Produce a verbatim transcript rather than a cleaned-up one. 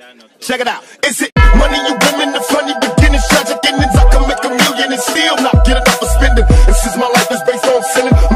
Check it out. Is it money, you women, the funny beginnings, tragic endings? I can make a million and still not get enough for spending. And since my life is based on selling